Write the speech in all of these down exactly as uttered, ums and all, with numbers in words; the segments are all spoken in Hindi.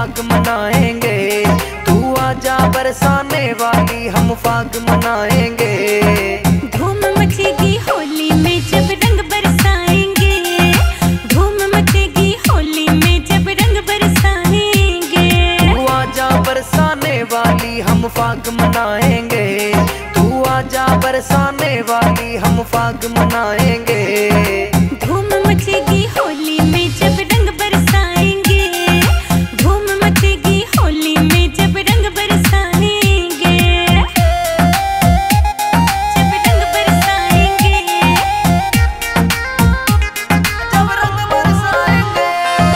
फाग मनाएंगे। तू आजा बरसाने वाली हम फाग मनाएंगे। धूम मचेगी होली में जब रंग बरसाएंगे। धूम मचेगी होली में जब रंग बरसाएंगे। तू आजा बरसाने वाली हम फाग मनाएंगे। तू आजा बरसाने वाली हम फाग मनाएंगे। धूम मचेगी होली में जब रंग बरसाएंगे। धूम मचेगी होली में जब रंग बरसाएंगे। जब रंग बरसाएंगे। जब रंग बरसाएंगे।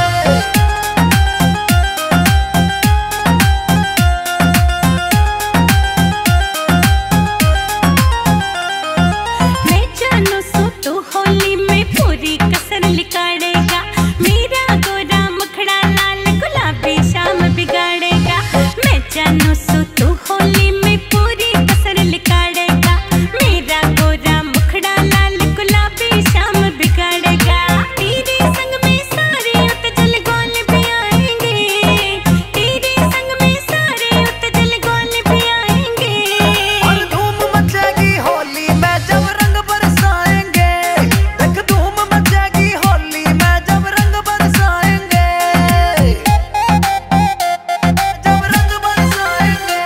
मैं जानू सो तू होली में पूरी कसर निकालेगा। मेरा गोरा मुखड़ा लाल गुलाबी शाम बिगाड़ेगा। मैं जानू सो तू होली में पूरी कसर निकालेगा। मेरा गोरा मुखड़ा लाल गुलाबी शाम बिगाड़ेगा। तेरे संग में सारे उतजल गोल भी आएंगे। तेरे संग में सारे उतजल गोल भी आएंगे। और धूम मचेगी होली में जब रंग बरसाएंगे। देख धूम मचेगी होली में जब रंग बरसाएंगे। जब रंग बरसाएंगे।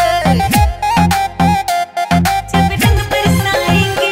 जब रंग बरसाएंगे।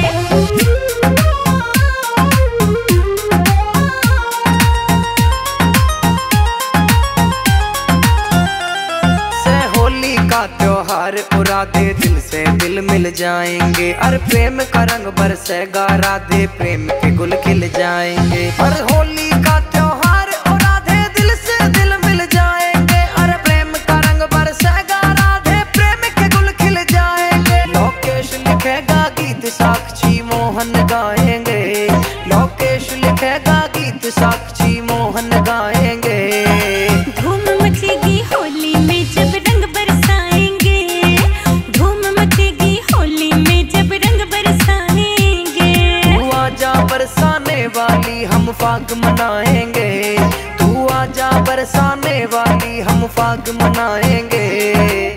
से होली का त्योहार उड़ा दे दिल से दिल मिल जाएंगे। अरे प्रेम का रंग बरसेगा राधे प्रेम के गुल खिल जाएंगे। अरे होली का त्योहार उड़ा दे दिल से दिल मिल जाएंगे। अरे प्रेम का रंग बरसेगा राधे प्रेम के गुल खिल जाएंगे। लोकेश लिखेगा गीत साक्षी मोहन गाएंगे। लोकेश लिखेगा गीत साक्षी मोहन गाएंगे। धूम मचेगी होली में जब रंग बरसाएंगे। धूम मचेगी होली में जब रंग बरसाएंगे। तू आजा बरसाने वाली हम फाग मनाएंगे। तू आजा बरसाने वाली हम फाग मनाएंगे।